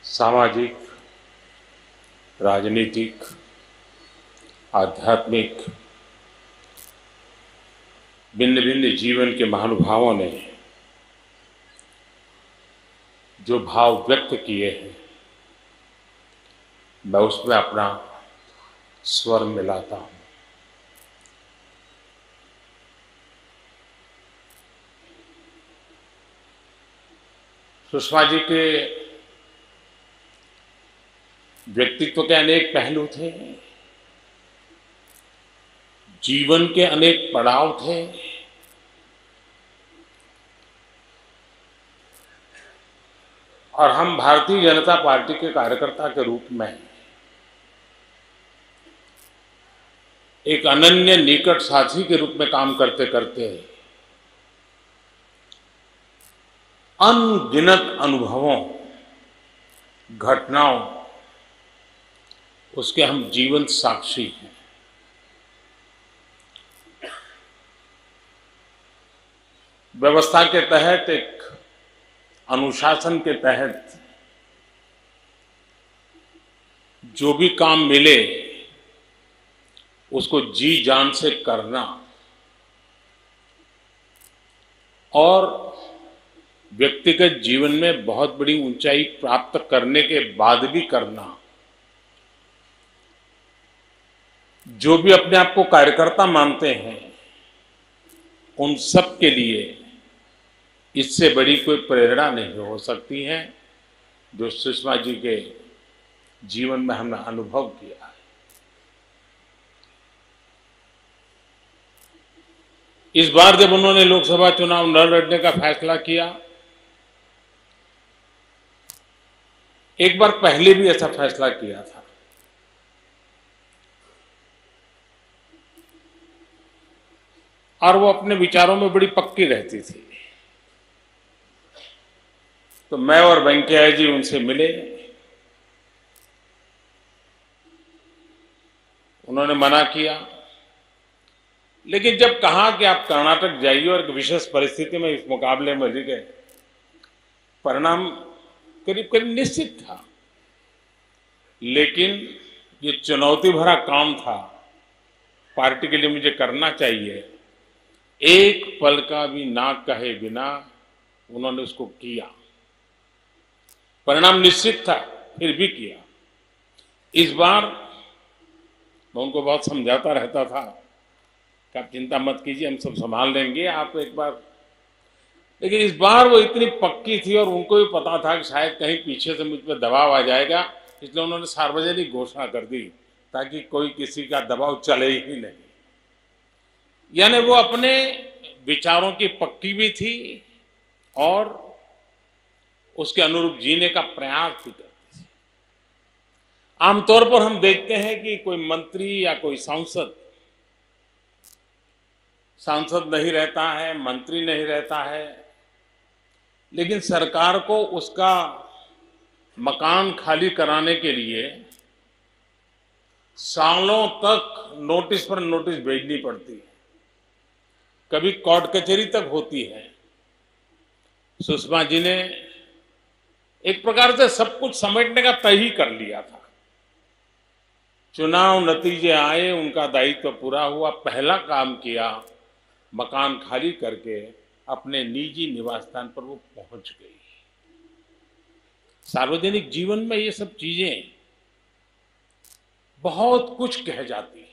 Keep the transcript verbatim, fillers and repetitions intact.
सामाजिक, राजनीतिक, आध्यात्मिक भिन्न भिन्न जीवन के महानुभावों ने जो भाव व्यक्त किए हैं, मैं उसमें अपना स्वर मिलाता हूं। सुषमा जी के व्यक्तित्व के अनेक पहलू थे, जीवन के अनेक पड़ाव थे, और हम भारतीय जनता पार्टी के कार्यकर्ता के रूप में एक अनन्य निकट साथी के रूप में काम करते करते अनगिनत अनुभवों, घटनाओं, उसके हम जीवंत साक्षी हैं। व्यवस्था के तहत, एक अनुशासन के तहत जो भी काम मिले उसको जी जान से करना, और व्यक्तिगत जीवन में बहुत बड़ी ऊंचाई प्राप्त करने के बाद भी करना, जो भी अपने आप को कार्यकर्ता मानते हैं उन सब के लिए इससे बड़ी कोई प्रेरणा नहीं हो सकती है जो सुषमा जी के जीवन में हमने अनुभव किया है। इस बार जब उन्होंने लोकसभा चुनाव न लड़ने का फैसला किया, एक बार पहले भी ऐसा फैसला किया था, और वो अपने विचारों में बड़ी पक्की रहती थी। तो मैं और वेंकैया जी उनसे मिले, उन्होंने मना किया, लेकिन जब कहा कि आप कर्नाटक जाइए और एक विशेष परिस्थिति में इस मुकाबले में लड़ गए, परिणाम करीब करीब निश्चित था, लेकिन ये चुनौती भरा काम था, पार्टी के लिए मुझे करना चाहिए, एक पल का भी ना कहे बिना उन्होंने उसको किया। परिणाम निश्चित था, फिर भी किया। इस बार मैं उनको बहुत समझाता रहता था कि आप चिंता मत कीजिए, हम सब संभाल लेंगे, आप एक बार, लेकिन इस बार वो इतनी पक्की थी और उनको भी पता था कि शायद कहीं पीछे से मुझ पर दबाव आ जाएगा, इसलिए उन्होंने सार्वजनिक घोषणा कर दी ताकि कोई किसी का दबाव चले ही नहीं। यानी वो अपने विचारों की पक्की भी थी और उसके अनुरूप जीने का प्रयास भी करती थी। आमतौर पर हम देखते हैं कि कोई मंत्री या कोई सांसद सांसद नहीं रहता है, मंत्री नहीं रहता है, लेकिन सरकार को उसका मकान खाली कराने के लिए सालों तक नोटिस पर नोटिस भेजनी पड़ती है, कभी कोर्ट कचहरी तक होती है। सुषमा जी ने एक प्रकार से सब कुछ समेटने का तय ही कर लिया था। चुनाव नतीजे आए, उनका दायित्व पूरा हुआ, पहला काम किया, मकान खाली करके अपने निजी निवास स्थान पर वो पहुंच गई। सार्वजनिक जीवन में ये सब चीजें बहुत कुछ कह जाती हैं।